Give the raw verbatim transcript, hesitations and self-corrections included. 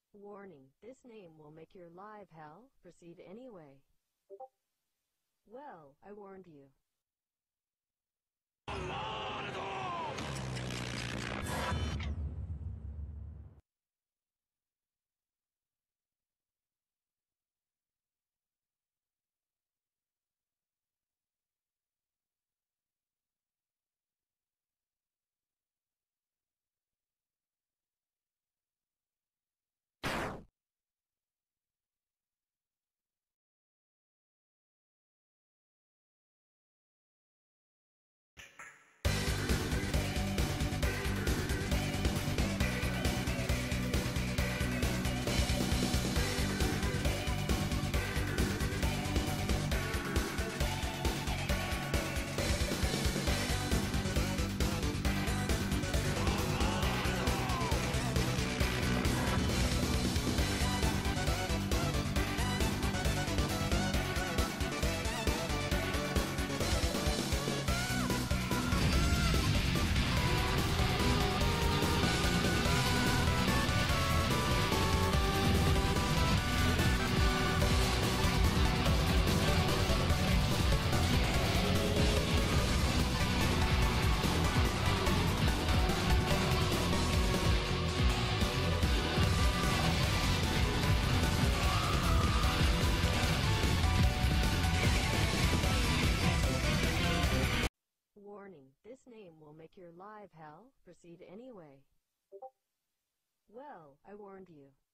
Warning, this name will make your live hell. Proceed anyway. Well, I warned you. Warning, this name will make your live hell. Proceed anyway. Well, I warned you.